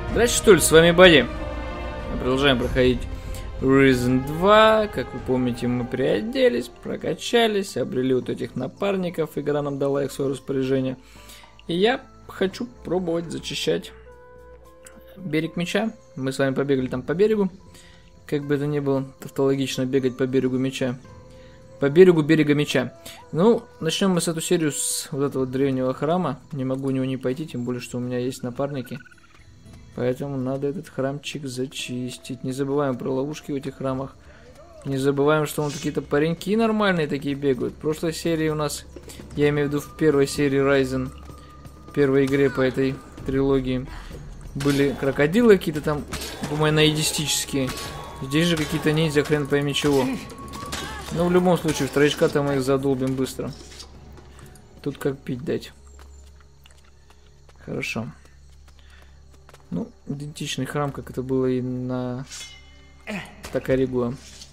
Дальше что ли, с вами Бадди. Мы продолжаем проходить Risen 2. Как вы помните, мы приоделись, прокачались, обрели вот этих напарников. Игра нам дала их в свое распоряжение. И я хочу пробовать зачищать берег меча. Мы с вами побегали там по берегу. Как бы это ни было тавтологично бегать по берегу меча. По берегу берега меча. Ну, начнем мы с эту серию с вот этого древнего храма. Не могу у него не пойти, тем более, что у меня есть напарники. Поэтому надо этот храмчик зачистить. Не забываем про ловушки в этих храмах. Не забываем, что вон какие-то пареньки нормальные такие бегают. В прошлой серии у нас, я имею в виду в первой серии Risen, первой игре по этой трилогии, были крокодилы какие-то там гуманоидистические. Здесь же какие-то ниндзя, хрен пойми чего. Но в любом случае, вторичка-то мы их задолбим быстро. Тут как пить дать. Хорошо. Ну, идентичный храм, как это было и на Такаригуа.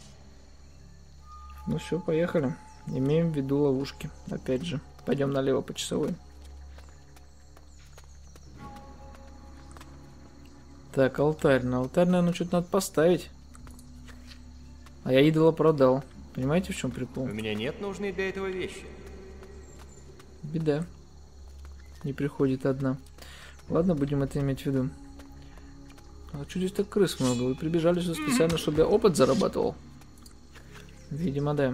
Ну все, поехали. Имеем в виду ловушки. Опять же. Пойдем налево по часовой. Так, алтарь. На алтарь, наверное, что-то надо поставить. А я идола продал. Понимаете, в чем прикол? У меня нет нужной для этого вещи. Беда. Не приходит одна. Ладно, будем это иметь в виду. А что здесь так крыс много? Вы прибежали сюда специально, чтобы я опыт зарабатывал? Видимо, да.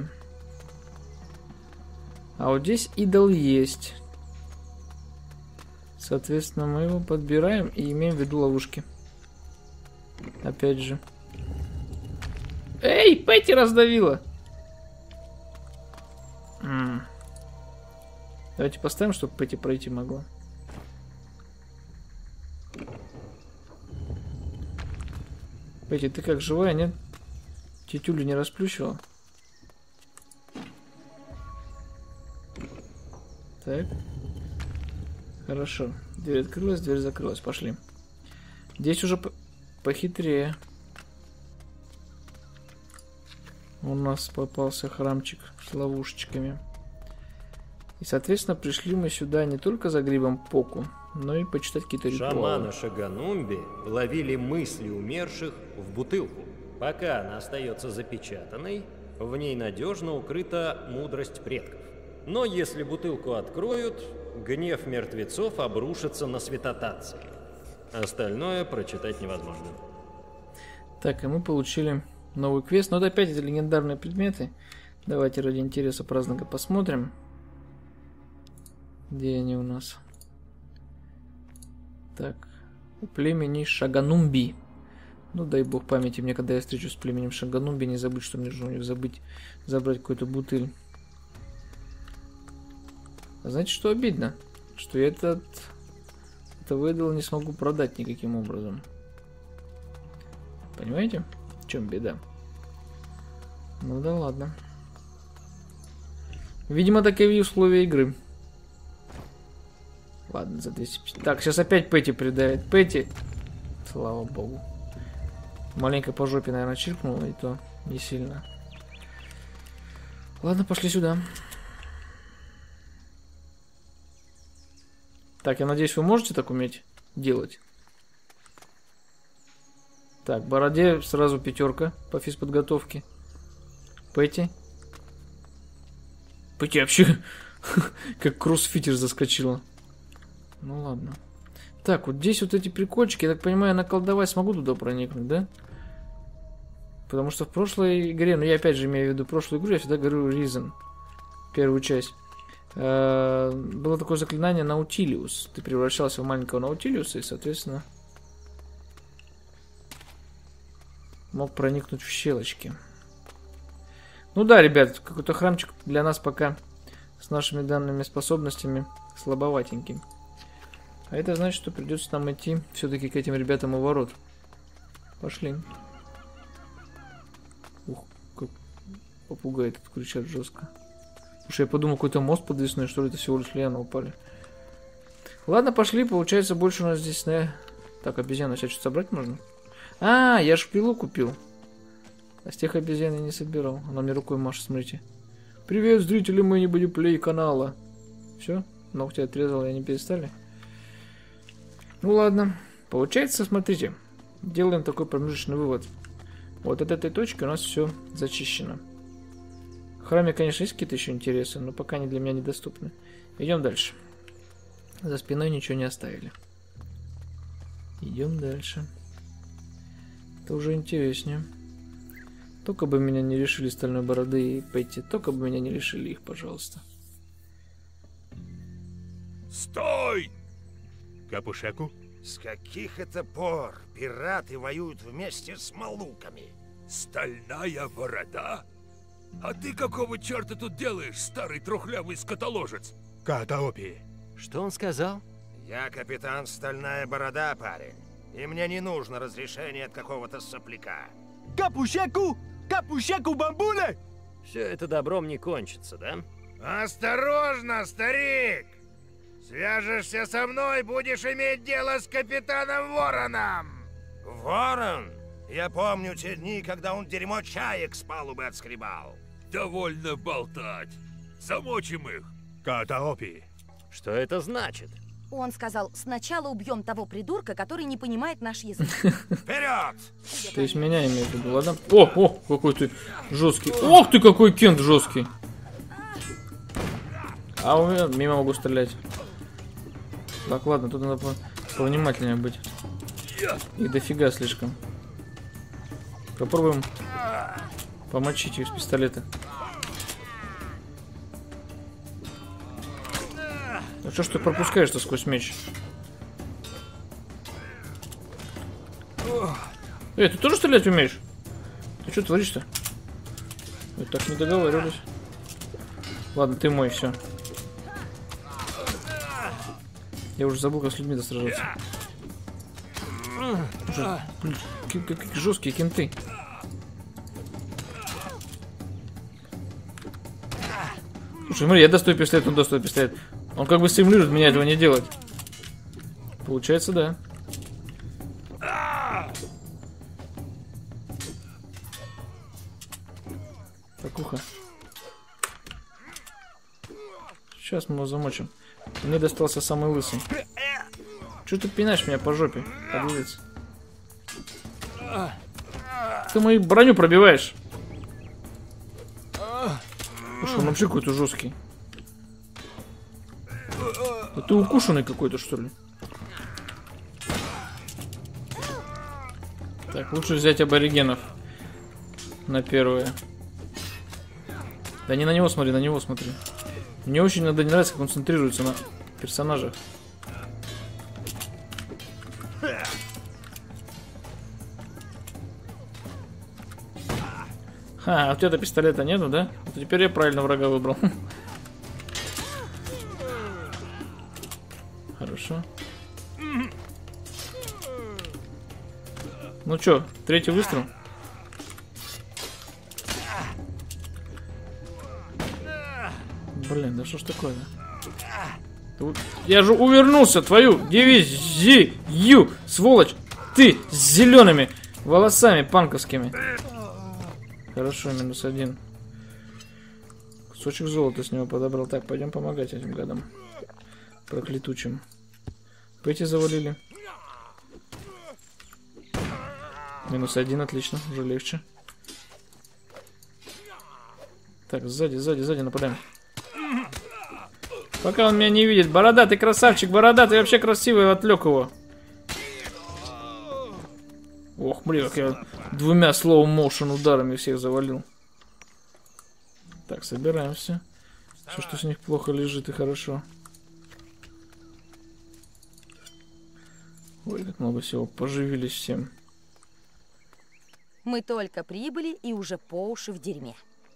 А вот здесь идол есть. Соответственно, мы его подбираем и имеем в виду ловушки. Опять же. Эй, Петти раздавила! Давайте поставим, чтобы Петти пройти могла. Петти, ты как, живая, нет? Тетюлю не расплющила? Так. Хорошо. Дверь открылась, дверь закрылась. Пошли. Здесь уже похитрее. У нас попался храмчик с ловушечками. И, соответственно, пришли мы сюда не только за грибом Поку, но и почитать какие-то ритуалы. Шаманы Шаганумби ловили мысли умерших в бутылку. Пока она остается запечатанной, в ней надежно укрыта мудрость предков. Но если бутылку откроют, гнев мертвецов обрушится на святотатцы. Остальное прочитать невозможно. Так, и мы получили новый квест. Но это опять эти легендарные предметы. Давайте ради интереса праздника посмотрим. Где они у нас? Так, у племени Шаганумби. Ну, дай бог памяти мне, когда я встречусь с племенем Шаганумби, не забыть, что мне нужно у них забрать какую-то бутыль. А знаете, что обидно? Что я это выдал не смогу продать никаким образом. Понимаете? В чем беда? Ну да ладно. Видимо, таковы условия игры. Ладно, за 250. Так, сейчас опять Петти придавит. Петти! Слава богу. Маленько по жопе, наверное, чиркнула, и то не сильно. Ладно, пошли сюда. Так, я надеюсь, вы можете так уметь делать. Так, Бороде сразу 5 по физподготовке. Петти. Петти вообще как кроссфитер заскочила. Ну ладно. Так, вот здесь вот эти прикольчики, я так понимаю, наколдовать смогу туда проникнуть, да? Потому что в прошлой игре, ну я опять же имею в виду прошлую игру, я всегда говорю Risen, первую часть. Было такое заклинание Наутилиус. Ты превращался в маленького Наутилиуса и, соответственно, мог проникнуть в щелочки. Ну да, ребят, какой-то храмчик для нас пока с нашими данными способностями слабоватенький. А это значит, что придется нам идти все-таки к этим ребятам у ворот. Пошли. Ух, как попугаи тут кричат жестко. Слушай, я подумал, какой-то мост подвесной, что ли, это всего лишь лианы упали. Ладно, пошли, получается, больше у нас здесь, да. Так, обезьяну сейчас что-то собрать можно? А, я ж пилу купил. А с тех обезьян я не собирал. Она мне рукой машет, смотрите. Привет, зрители Мэнибоди Плей канала. Все, ногти отрезал, и они перестали. Ну ладно, Получается, смотрите, делаем такой промежуточный вывод. Вот от этой точки у нас все зачищено. В храме, конечно, есть какие-то еще интересы, но пока они для меня недоступны. Идем дальше. За спиной ничего не оставили. Идем дальше. Это уже интереснее. Только бы меня не лишили стальной бороды и пойти. Только бы меня не лишили их, пожалуйста. Стой! Капушеку? С каких это пор пираты воюют вместе с малуками? Стальная борода? А ты какого черта тут делаешь, старый трухлявый скотоложец? Катаопи. Что он сказал? Я капитан Стальная Борода, парень. И мне не нужно разрешение от какого-то сопляка. Капушеку! Капушеку бамбуле! Все это добром не кончится, да? Осторожно, старик! Свяжешься со мной, будешь иметь дело с капитаном Вороном! Ворон? Я помню те дни, когда он дерьмо чаек с палубы отскребал. Довольно болтать. Замочим их. Катаопи. Что это значит? Он сказал, сначала убьем того придурка, который не понимает наш язык. Вперед! То есть меня имеет в виду, ладно? О, какой ты жесткий. Ох ты, какой Кент жесткий. А у меня мимо могу стрелять. Так, ладно, тут надо повнимательнее быть. Их дофига слишком. Попробуем помочить их с пистолета. Ну что ж ты пропускаешь-то сквозь меч? Эй, ты тоже стрелять умеешь? Ты что творишь-то? Мы так не договаривались. Ладно, ты мой, все. Я уже забыл, как с людьми сражаться. Блин, какие жесткие кенты. Слушай, смотри, я достаю пистолет, он достает пистолет. Он как бы стимулирует меня этого не делать. Получается, да. Так, ухо. Сейчас мы его замочим. Мне достался самый лысый. Чё ты пинаешь меня по жопе, подлец? Ты мою броню пробиваешь. Слушай, он вообще какой-то жесткий. Да ты укушенный какой-то, что ли? Так, лучше взять аборигенов на первое. Да не на него смотри, на него смотри. Мне очень иногда не нравится, как он концентрируется на персонажах. Ха, а у тебя пистолета нету, да? Вот теперь я правильно врага выбрал. Хорошо. Ну чё, третий выстрел? Блин, да что ж такое-то? Я же увернулся, твою дивизию, сволочь! Ты с зелеными волосами панковскими. Хорошо, -1. Кусочек золота с него подобрал. Так, пойдем помогать этим гадам. Проклятучим. Пэти завалили. -1, отлично, уже легче. Так, сзади нападаем. Пока он меня не видит. Борода, ты красавчик, борода, ты вообще красивый, отвлек его. Ох, блин, как я двумя slow-motion ударами всех завалил. Так, собираемся. Все, что с них плохо лежит и хорошо. Ой, как много всего, поживились всем. Мы только прибыли и уже по уши в дерьме.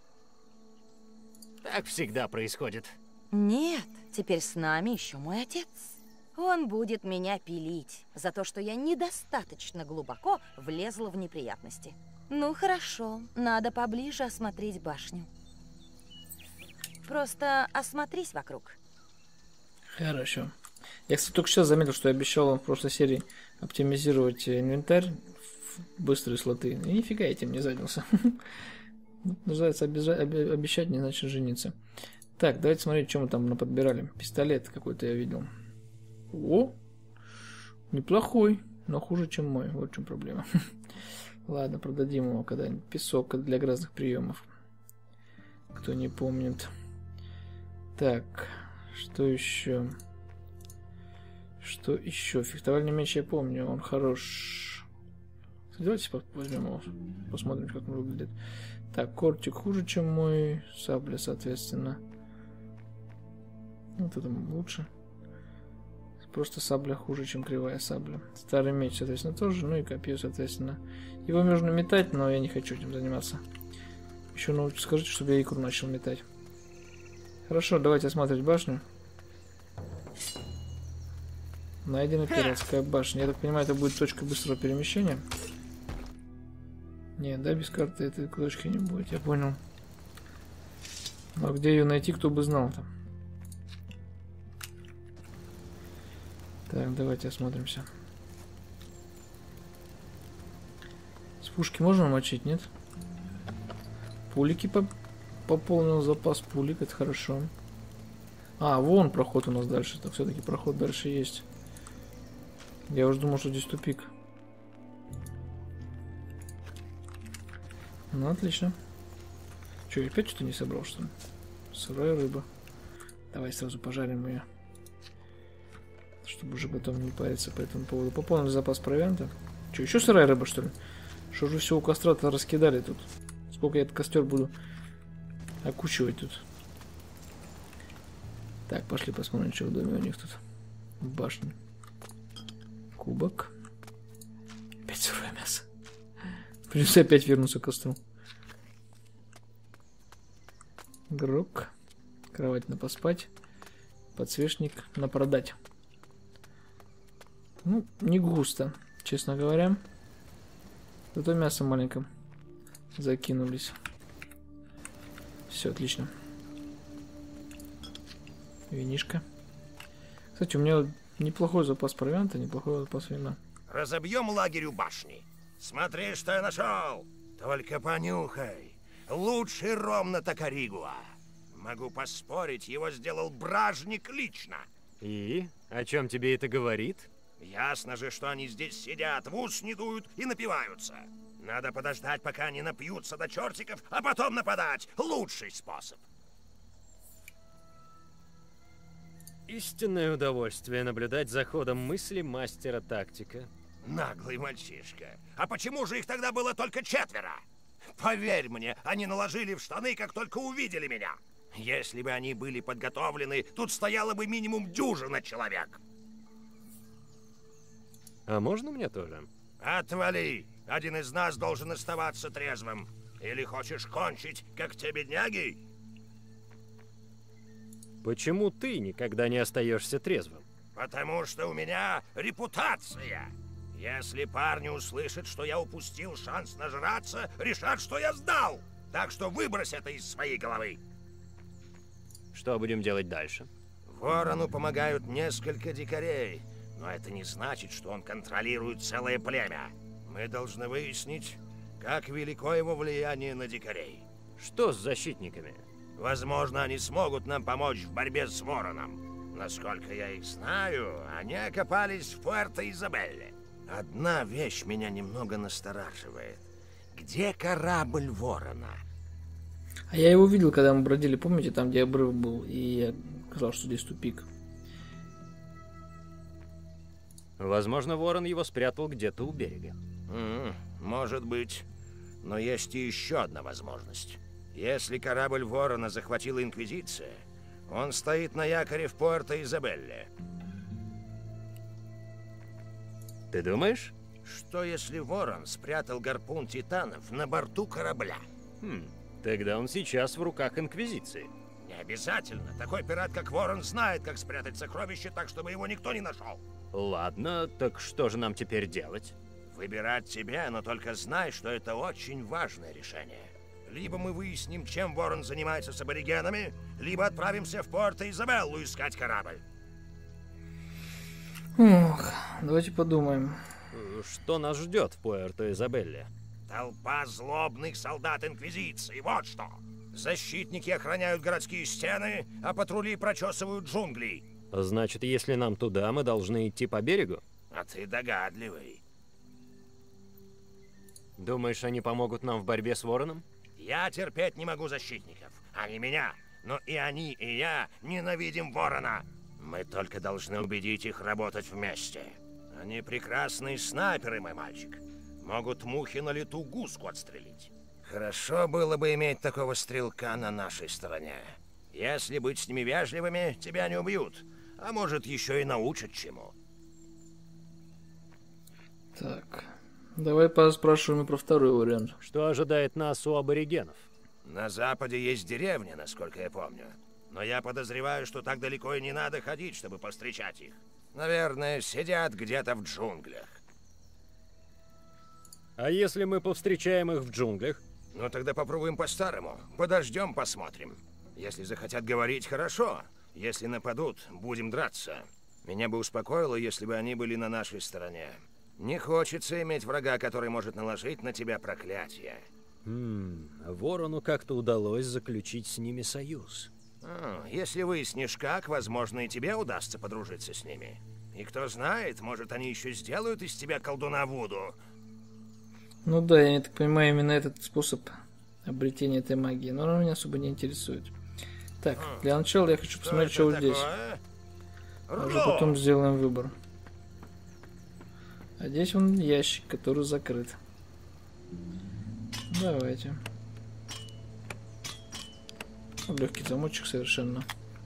Так всегда происходит. Нет, теперь с нами еще мой отец. Он будет меня пилить за то, что я недостаточно глубоко влезла в неприятности. Ну хорошо, надо поближе осмотреть башню. Просто осмотрись вокруг. Хорошо. Я, кстати, только сейчас заметил, что я обещал вам в прошлой серии оптимизировать инвентарь в быстрые слоты. И нифига я этим не занялся. Называется обещать, не значит жениться. Так, давайте смотреть, что мы там наподбирали. Пистолет какой-то я видел. О! Неплохой. Но хуже, чем мой. Вот в чем проблема. Ладно, продадим его когда-нибудь. Песок для разных приемов. Кто не помнит. Так, что еще? Что еще? Фехтовальный меч я помню, он хорош. Давайте возьмем его, посмотрим, как он выглядит. Так, кортик хуже, чем мой. Сабля, соответственно. Вот это лучше. Просто сабля хуже, чем кривая сабля. Старый меч, соответственно, тоже. Ну и копье, соответственно. Его можно метать, но я не хочу этим заниматься. Еще скажите, чтобы я икру начал метать. Хорошо, давайте осматривать башню. Найдена пиратская башня. Я так понимаю, это будет точка быстрого перемещения. Не, да, без карты этой точки не будет, я понял. А где ее найти, кто бы знал-то? Так, давайте осмотримся. С пушки можно мочить, нет? Пулики пополнил запас пулик, это хорошо. А, вон проход у нас дальше. Так, все-таки проход дальше есть. Я уже думал, что здесь тупик. Ну, отлично. Че, опять что-то не собрал, что ли? Сырая рыба. Давай сразу пожарим ее. Чтобы уже потом не париться по этому поводу. Пополнили запас провианта. Че, еще сырая рыба, что ли? Что же все у костра-то раскидали тут? Сколько я этот костер буду окучивать тут? Так, пошли посмотрим, что в доме у них тут. В башне. Кубок. Опять сырое мясо. Придется опять вернуться к костру. Гроб. Кровать на поспать. Подсвечник на продать. Ну, не густо, честно говоря. Зато мясо маленько закинулись. Все, отлично. Винишко. Кстати, у меня неплохой запас провианта, неплохой запас вина. Разобьем лагерь у башни. Смотри, что я нашел. Только понюхай. Лучший ром на Такаригуа. Могу поспорить, его сделал бражник лично. И? О чем тебе это говорит? Ясно же, что они здесь сидят, в ус не дуют и напиваются. Надо подождать, пока они напьются до чертиков, а потом нападать. Лучший способ. Истинное удовольствие наблюдать за ходом мысли мастера тактика. Наглый мальчишка. А почему же их тогда было только 4? Поверь мне, они наложили в штаны, как только увидели меня. Если бы они были подготовлены, тут стояло бы минимум 10 человек. А можно мне тоже? Отвали! Один из нас должен оставаться трезвым. Или хочешь кончить, как те бедняги? Почему ты никогда не остаешься трезвым? Потому что у меня репутация. Если парни услышат, что я упустил шанс нажраться, решат, что я сдал. Так что выбрось это из своей головы. Что будем делать дальше? Ворону помогают несколько дикарей, но это не значит, что он контролирует целое племя. Мы должны выяснить, как велико его влияние на дикарей. Что с защитниками? Возможно, они смогут нам помочь в борьбе с вороном. Насколько я их знаю, они окопались в Пуэрто-Изабелле. Одна вещь меня немного настораживает. Где корабль ворона? А я его видел, когда мы бродили, помните, там, где обрыв был, и я сказал, что здесь тупик. Возможно, ворон его спрятал где-то у берега. Может быть. Но есть и еще одна возможность. Если корабль ворона захватила Инквизиция, он стоит на якоре в Пуэрто-Изабелле. Ты думаешь? Что если ворон спрятал гарпун титанов на борту корабля? Тогда он сейчас в руках Инквизиции. Не обязательно. Такой пират, как ворон, знает, как спрятать сокровище так, чтобы его никто не нашел. Ладно, так что же нам теперь делать? Выбирать тебе, но только знай, что это очень важное решение. Либо мы выясним, чем ворон занимается с аборигенами, либо отправимся в Пуэрто-Изабеллу искать корабль. Ох, давайте подумаем. Что нас ждет в Пуэрто-Изабелле? Толпа злобных солдат Инквизиции, вот что. Защитники охраняют городские стены, а патрули прочесывают джунгли. Значит, если нам туда, мы должны идти по берегу? а ты догадливый. Думаешь, они помогут нам в борьбе с вороном? Я терпеть не могу защитников. Они меня. Но и они, и я ненавидим ворона. Мы только должны убедить их работать вместе. Они прекрасные снайперы, мой мальчик. Могут мухи на лету гуску отстрелить. Хорошо было бы иметь такого стрелка на нашей стороне. Если быть с ними вежливыми, тебя не убьют. А может, еще и научат чему. Так, давай поспрашиваем и про второй вариант. Что ожидает нас у аборигенов? На западе есть деревня, насколько я помню. Но я подозреваю, что так далеко и не надо ходить, чтобы повстречать их. Наверное, сидят где-то в джунглях. А если мы повстречаем их в джунглях? Ну тогда попробуем по-старому. Подождем, посмотрим. Если захотят говорить, хорошо. Если нападут, будем драться. Меня бы успокоило, если бы они были на нашей стороне. Не хочется иметь врага, который может наложить на тебя проклятие. Ворону как-то удалось заключить с ними союз. Если выяснишь как, возможно, и тебе удастся подружиться с ними. И кто знает, может, они еще сделают из тебя колдуна Вуду. Ну да, я так понимаю, именно этот способ обретения этой магии. Но он меня особо не интересует. Так, для начала я хочу посмотреть, что вот здесь. А уже потом сделаем выбор. А здесь вон ящик, который закрыт. Давайте. Легкий замочек совершенно.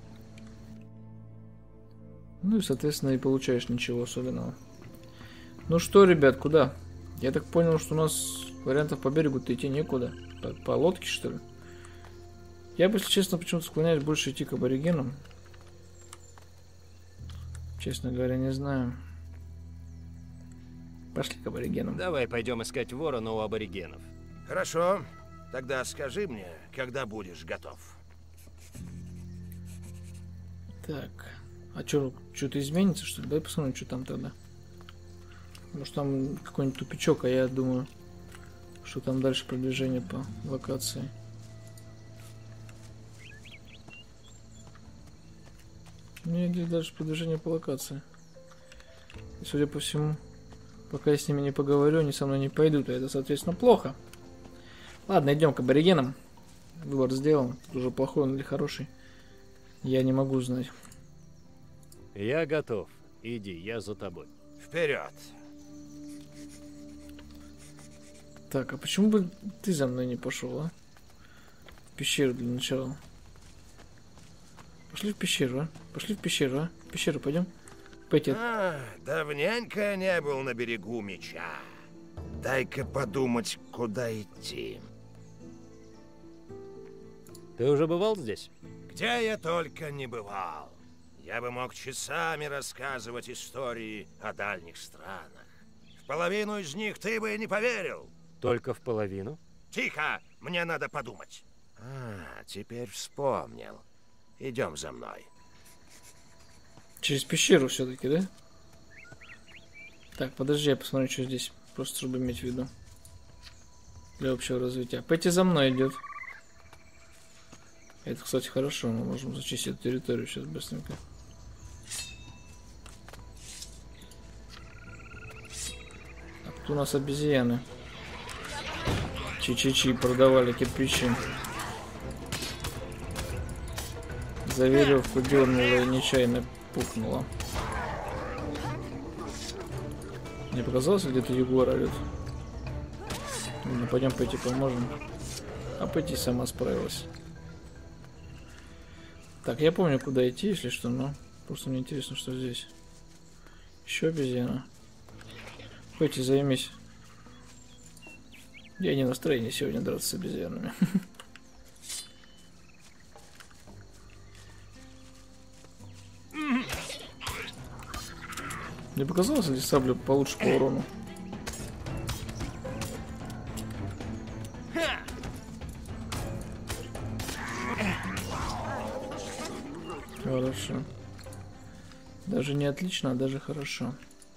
Ну и, соответственно, и получаешь ничего особенного. Ну что, ребят, куда? Я так понял, что у нас вариантов по берегу-то идти некуда. По лодке, что ли? Я бы, если честно, почему-то склоняюсь больше идти к аборигенам. Честно говоря, не знаю. Пошли к аборигенам. Давай пойдем искать ворона у аборигенов. Хорошо. Тогда скажи мне, когда будешь готов. Так. А что-то изменится, что ли? Давай посмотрим, что там тогда. Может, там какой-нибудь тупичок, а я думаю, что там дальше продвижение по локации. Нет, здесь дальше продвижение по локации. И, судя по всему, пока я с ними не поговорю, они со мной не пойдут, а это, соответственно, плохо. Ладно, идем к аборигенам. Выбор сделан. Тут уже плохой он или хороший, я не могу знать. Я готов. Иди, я за тобой. Вперед! Так, а почему бы ты за мной не пошел, а? В пещеру для начала. Пошли в пещеру, а? Пошли в пещеру, а? В пещеру пойдем? Пойти. Давненько не был на берегу меча. Дай-ка подумать, куда идти. Ты уже бывал здесь? Где я только не бывал. Я бы мог часами рассказывать истории о дальних странах. В половину из них ты бы не поверил. Только в половину? Тихо! Мне надо подумать. Теперь вспомнил. Идем за мной. Через пещеру все-таки, да? Так, подожди, я посмотрю, что здесь. Просто чтобы иметь в виду. Для общего развития. Пойти за мной идет. Это, кстати, хорошо. Мы можем зачистить эту территорию сейчас быстренько. А тут у нас обезьяны. Чи-чи-чи, продавали кирпичи. За веревку дернула и нечаянно пукнула. Мне показалось, где-то ягуар орёт. Ну, пойдем пойти поможем. А пойти сама справилась. Так, я помню, куда идти, если что, но просто мне интересно, что здесь. Еще обезьяна. Пойти займись. Я не в настроении сегодня драться с обезьянами. Мне показалось, что здесь сабля получше по урону. Хорошо. Даже не отлично, а даже хорошо.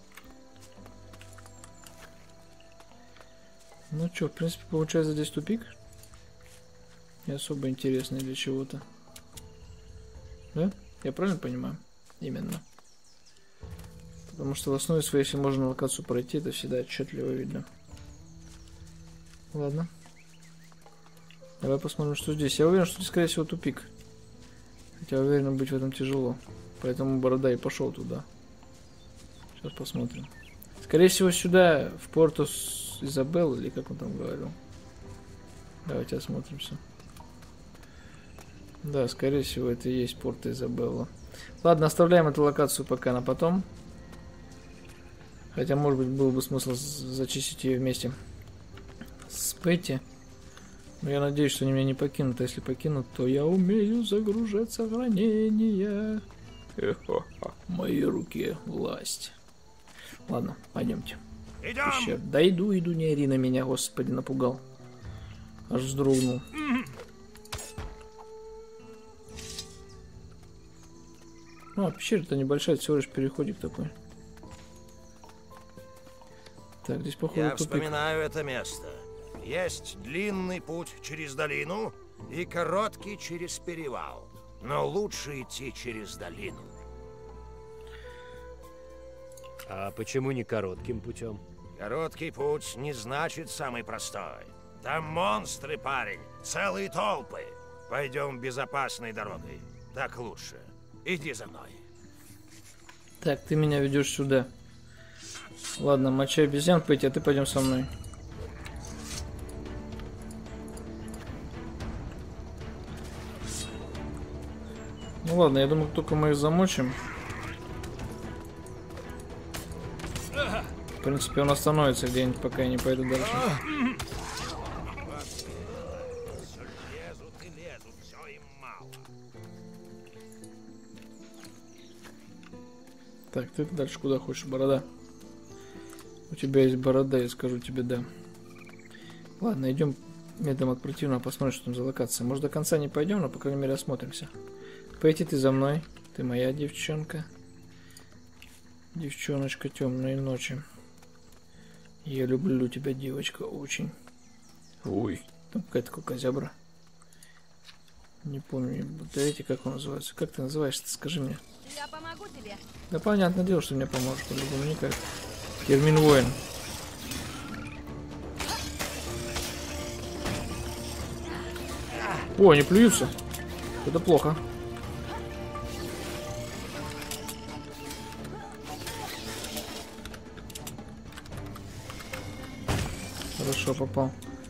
Ну что, в принципе, получается здесь тупик. Не особо интересный для чего-то. Да? Я правильно понимаю? Именно. Потому что в основе своей, если можно локацию пройти, это всегда отчетливо видно. Ладно. Давай посмотрим, что здесь. Я уверен, что здесь, скорее всего, тупик. Хотя уверен, быть в этом тяжело. Поэтому Борода и пошел туда. Сейчас посмотрим. Скорее всего, сюда, в Портус Изабелл, или как он там говорил. Давайте осмотримся. Да, скорее всего, это и есть Порто Изабелла. Ладно, оставляем эту локацию пока на потом. Хотя, может быть, был бы смысл зачистить ее вместе с Петти. Но я надеюсь, что они меня не покинут. А если покинут, то я умею загружать сохранения. В моей руке власть. Ладно, пойдемте. Идем! Да иду, не ори на меня, господи, напугал. Аж вздрогнул. Ну, а пещера-то небольшая, всего лишь переходик такой. Так, здесь походу Я тупик. вспоминаю это место. Есть длинный путь через долину и короткий через перевал. Но лучше идти через долину. А почему не коротким путем? Короткий путь не значит самый простой. Там монстры, парень, целые толпы. Пойдем безопасной дорогой. Так лучше. Иди за мной. Так, ты меня ведешь сюда. Ладно, мочи обезьян, Петти, а ты пойдем со мной. Ну ладно, я думаю, только мы их замочим. В принципе, он остановится где-нибудь, пока я не пойду дальше. Лезут и лезут, все им мало. Так, ты дальше куда хочешь, Борода? У тебя есть борода, я скажу тебе да. Ладно, идем методом от противного, посмотрим, что там за локация. Может, до конца не пойдем, но, по крайней мере, осмотримся. Пойти ты за мной. Ты моя девчонка. Девчоночка темной ночи. Я люблю тебя, девочка, очень. Ой. Там какая-то кокозябра. Не помню, эти как он называется. Как ты называешься, скажи мне. Я помогу тебе. Да понятное дело, что мне поможет, по-другому никак. Термин воин. О, они плюются. Это плохо. Хорошо, попал.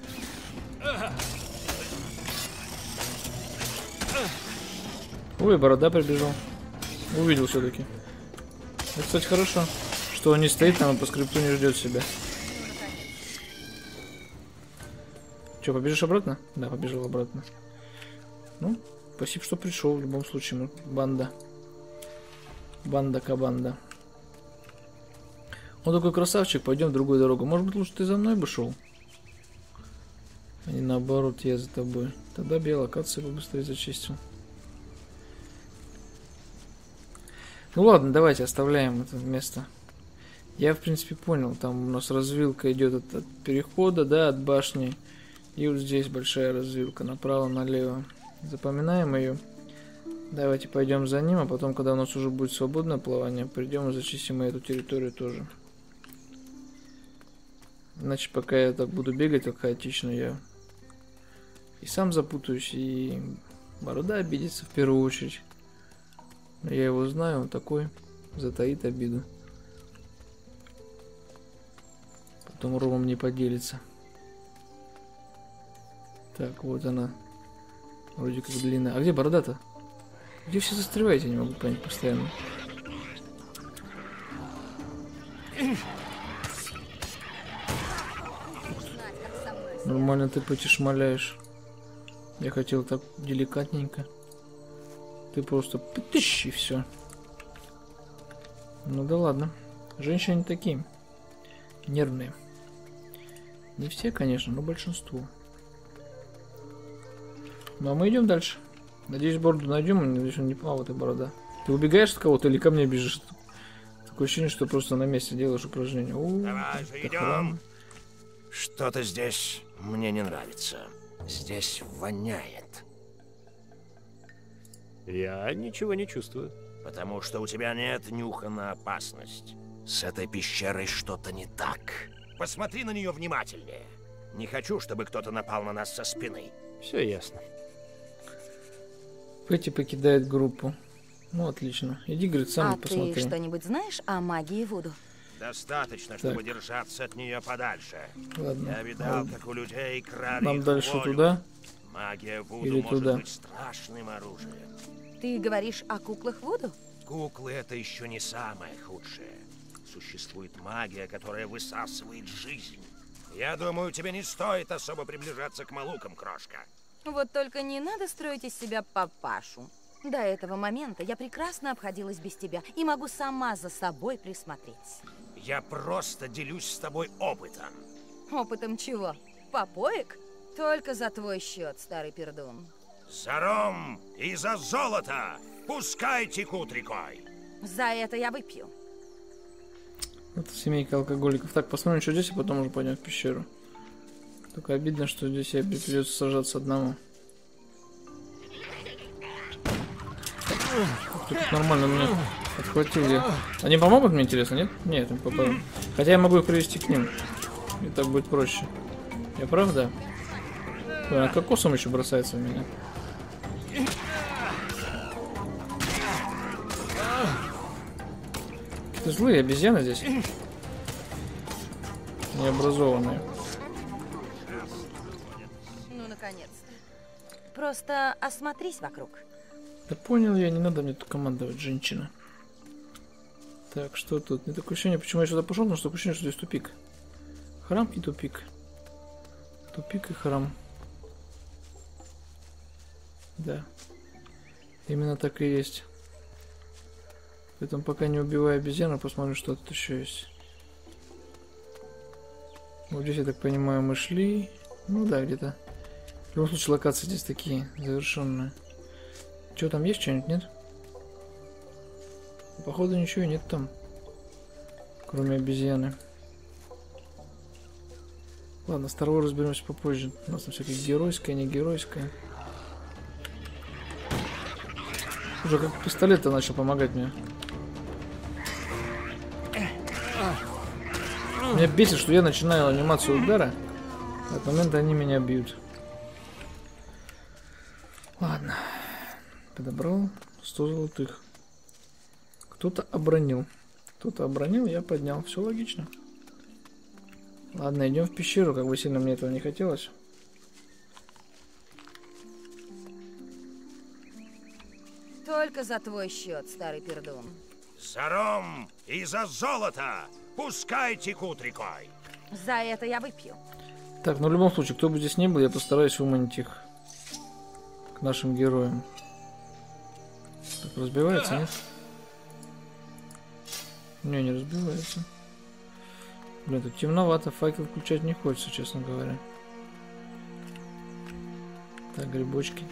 Ой, Борода прибежал. Увидел все-таки. Это, кстати, хорошо, что он не стоит там и по скрипту не ждет себя. Че, побежишь обратно? Да, побежал обратно. Ну, спасибо, что пришел в любом случае. Ну, банда. Банда-кабанда. Он такой красавчик, пойдем в другую дорогу. Может быть, лучше ты за мной бы шел? А не наоборот, я за тобой. Тогда бы я локацию побыстрее зачистил. Ну ладно, давайте оставляем это место. Я, в принципе, понял. Там у нас развилка идет от перехода, да, от башни. И вот здесь большая развилка, направо-налево. Запоминаем ее. Давайте пойдем за ним, а потом, когда у нас уже будет свободное плавание, придем и зачистим и эту территорию тоже. Иначе, пока я так буду бегать так хаотично, я и сам запутаюсь, и Борода обидится в первую очередь. Я его знаю, он такой, затаит обиду. Потом ромом не поделится. Так, вот она. Вроде как длинная. А где Борода-то? Где все застреваете, я не могу понять постоянно. Нормально ты потишмаляешь. Я хотел так деликатненько. Ты просто пытыщ и все. Ну да ладно. Женщины не такие. Нервные. Не все, конечно, но большинство. Ну а мы идем дальше. Надеюсь, Бороду найдем. Надеюсь, он не... А, вот и Борода. Ты убегаешь от кого-то или ко мне бежишь? Такое ощущение, что просто на месте делаешь упражнение. Давай же идем. Что-то здесь мне не нравится. Здесь воняет. Я ничего не чувствую. Потому что у тебя нет нюха на опасность. С этой пещерой что-то не так. Посмотри на нее внимательнее. Не хочу, чтобы кто-то напал на нас со спины. Все ясно. Петти покидает группу. Ну, отлично. Иди, говорит, сам посмотри. А ты что-нибудь знаешь о магии Вуду? Достаточно, чтобы держаться от нее подальше. Ладно. Я видал, как у людей крали Нам их дальше волю. туда? Магия Вуду Или может туда? быть страшным оружием. Ты говоришь о куклах Вуду? Куклы — это еще не самое худшее. Существует магия, которая высасывает жизнь. Я думаю, тебе не стоит особо приближаться к малукам, крошка. Вот только не надо строить из себя папашу. До этого момента я прекрасно обходилась без тебя и могу сама за собой присмотреть. Я просто делюсь с тобой опытом. Опытом чего? Попоек? Только за твой счет, старый пердун. За ром и за золото пускай текут рекой. За это я выпью. Это семейка алкоголиков. Так, посмотрим, что здесь, и потом уже пойдем в пещеру. Только обидно, что здесь я придется сражаться одному. Тут нормально меня отхватили. Они помогут мне, интересно, нет? Нет, им попадут. Хотя я могу их привести к ним. И так будет проще. Я прав, да? Ой, а кокосом еще бросается в меня. Какие-то злые обезьяны здесь. Необразованные. Ну, наконец-то. Просто осмотрись вокруг. Да понял я, не надо мне тут командовать, женщина. Так, что тут? Мне такое ощущение, почему я сюда пошел, потому что такое ощущение, что здесь тупик. Храм и тупик. Тупик и храм. Да. Именно так и есть. Поэтому пока не убиваю обезьяну, посмотрю, что тут еще есть. Вот здесь, я так понимаю, мы шли. Ну да, где-то. В любом случае, локации здесь такие завершенные. Что там есть, что-нибудь, нет? Походу ничего нет там. Кроме обезьяны. Ладно, с Star Wars разберемся попозже. У нас там всякое геройское, не геройское. Уже как пистолет-то начал помогать мне. Меня бесит, что я начинаю анимацию удара, а в этот момент они меня бьют. Ладно. Подобрал 100 золотых. Кто-то обронил. Кто-то обронил, я поднял. Все логично. Ладно, идем в пещеру, как бы сильно мне этого не хотелось. Только за твой счет, старый пердун. За ром и за золото пускай текут рекой. За это я выпью. Так, ну в любом случае, кто бы здесь ни был, я постараюсь выманить их к нашим героям. Так, разбивается, нет? Не разбивается. Блин, тут темновато, факел включать не хочется, честно говоря. Так, грибочки.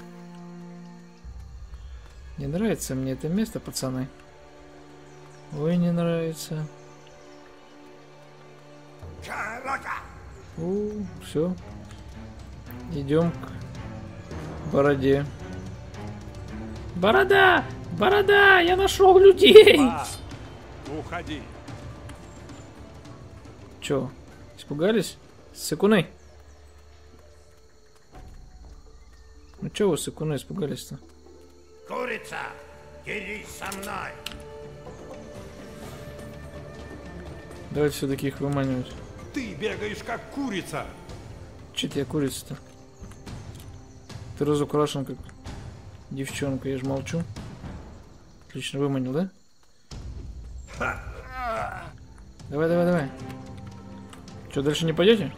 Не нравится мне это место, пацаны. Ой, не нравится. Все. Идем к бороде. Борода! Борода! Я нашел людей! Уходи. Че? Испугались? Сыкуны? Ну че вы, сыкуны, испугались-то? Курица, дерись со мной. Давайте все-таки их выманивать. Ты бегаешь как курица. Че-то я курица-то? Ты разукрашен как девчонка, я же молчу. Отлично, выманил, да? Давай, давай, давай. Че, дальше не пойдете?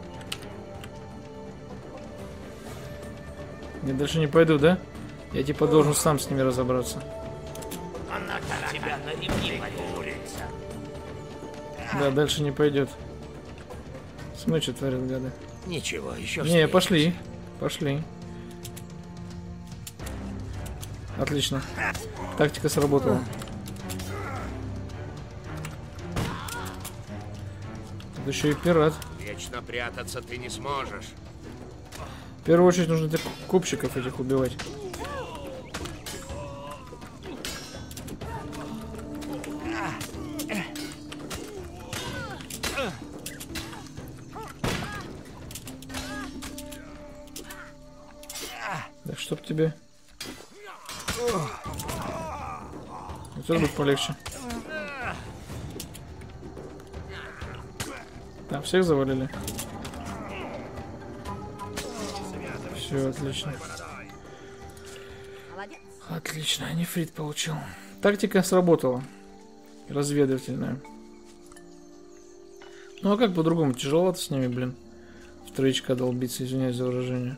Я дальше не пойду, да? Я типа должен сам с ними разобраться. Да, дальше не пойдет. Смотри, что творят гады. Ничего, еще Не, пошли. Пошли. Отлично. Тактика сработала. Тут еще и пират. Вечно прятаться ты не сможешь. В первую очередь нужно этих копчиков этих убивать. чтоб тебе... Это будет полегче. Так, всех завалили. Все, отлично. Отлично, нефрит получил. Тактика сработала. Разведывательная. Ну а как по-другому? Тяжеловато с ними, блин. В троечка долбиться, извиняюсь за выражение.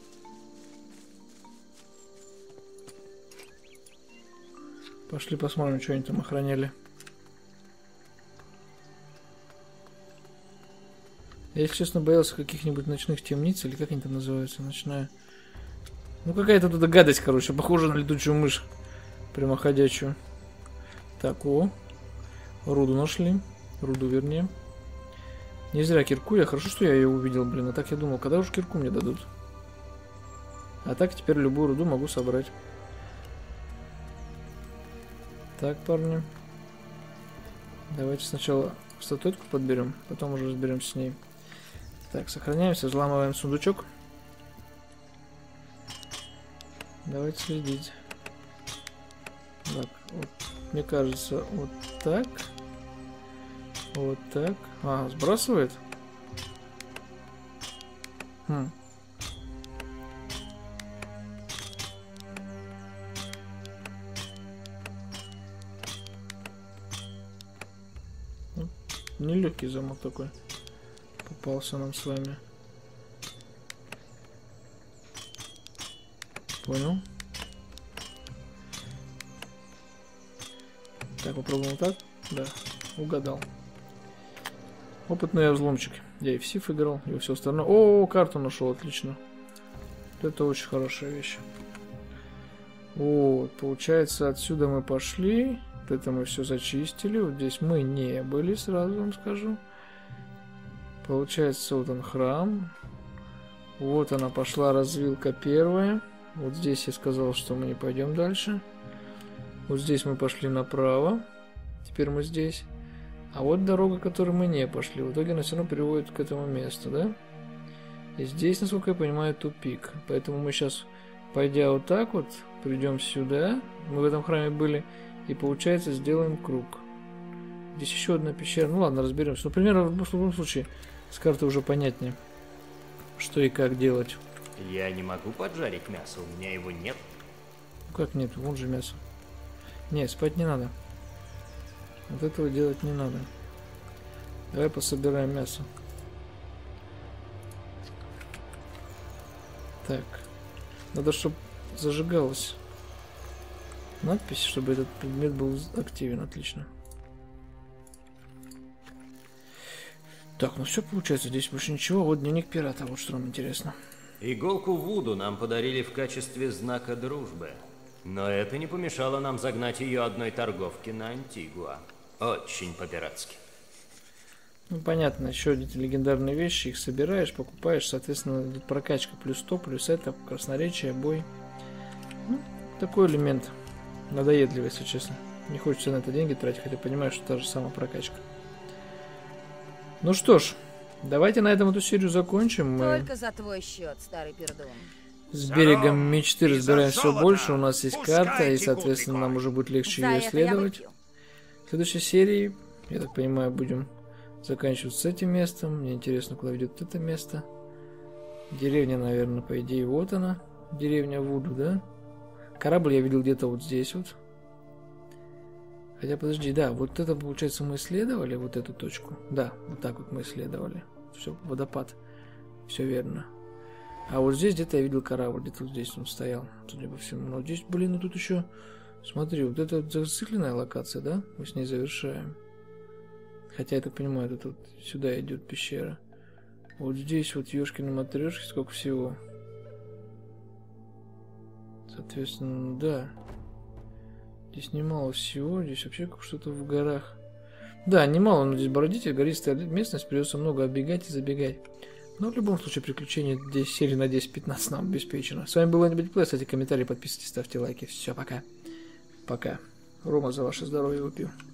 Пошли посмотрим, что они там охраняли. Я, если честно, боялся каких-нибудь ночных темниц, или как они там называются, ночная... Ну, какая-то туда гадость, короче, похожа на летучую мышь. Прямоходячую. Так, о. Руду нашли. Руду, вернее. Не зря кирку я. Хорошо, что я ее увидел, блин. А так я думал, когда уже кирку мне дадут. А так теперь любую руду могу собрать. Так, парни. Давайте сначала статуэтку подберем, потом уже разберемся с ней. Так, сохраняемся, взламываем сундучок. Давайте следить. Так, вот, мне кажется, вот так. Вот так. А, сбрасывает? Хм. Нелегкий замок такой попался нам с вами. Понял. Так, попробуем так. Да, угадал. Опытный взломчик. Я и в Сиф играл, и все остальное. О, карту нашел, отлично. Это очень хорошая вещь. Вот, получается, отсюда мы пошли. Вот это мы все зачистили. Вот здесь мы не были, сразу вам скажу. Получается, вот он храм. Вот она пошла, развилка первая. Вот здесь я сказал, что мы не пойдем дальше. Вот здесь мы пошли направо. Теперь мы здесь. А вот дорога, которой мы не пошли. В итоге нас все равно приводит к этому месту, да? И здесь, насколько я понимаю, тупик. Поэтому мы сейчас, пойдя вот так вот, придем сюда. Мы в этом храме были. И получается, сделаем круг. Здесь еще одна пещера. Ну ладно, разберемся. Ну, примерно, в любом случае, с карты уже понятнее, что и как делать. Я не могу поджарить мясо, у меня его нет. Ну как нет? Вон же мясо. Не, спать не надо. Вот этого делать не надо. Давай пособираем мясо. Так. Надо, чтобы зажигалась надпись, чтобы этот предмет был активен. Отлично. Так, ну все получается. Здесь больше ничего. Вот дневник пирата. Вот что нам интересно. Иголку Вуду нам подарили в качестве знака дружбы. Но это не помешало нам загнать ее одной торговке на Антигуа. Очень по-пиратски. Ну, понятно. Еще эти легендарные вещи. Их собираешь, покупаешь. Соответственно, идет прокачка. Плюс 100, плюс это. Красноречие, бой. Ну, такой элемент. Надоедливый, если честно. Не хочется на это деньги тратить, хотя понимаю, что та же самая прокачка. Ну что ж. Давайте на этом эту серию закончим. Только за твой счет, старый пердун. С берегом мечты разбираем все больше. У нас есть карта, и, соответственно, нам уже будет легче ее исследовать. В следующей серии, я так понимаю, будем заканчивать с этим местом. Мне интересно, куда ведет это место. Деревня, наверное, по идее, вот она. Деревня Вуду, да? Корабль я видел где-то вот здесь вот. Хотя, подожди, да, вот это, получается, мы исследовали, вот эту точку. Да, вот так вот мы исследовали. Все, водопад. Все верно. А вот здесь где-то я видел корабль, где-то вот здесь он стоял, судя по всему. Но здесь, блин, ну тут еще... Смотри, вот это вот зацикленная локация, да? Мы с ней завершаем. Хотя, я так понимаю, это вот сюда идет пещера. Вот здесь вот ёшкины матрешки, сколько всего. Соответственно, да. Здесь немало всего, здесь вообще как что-то в горах. Да, немало, но здесь бродить, гористая местность, придется много оббегать и забегать. Но в любом случае приключения здесь серии на 10-15 нам обеспечено. С вами был Anybody, ставьте комментарии, подписывайтесь, ставьте лайки. Все, пока. Пока. Рома за ваше здоровье выпью.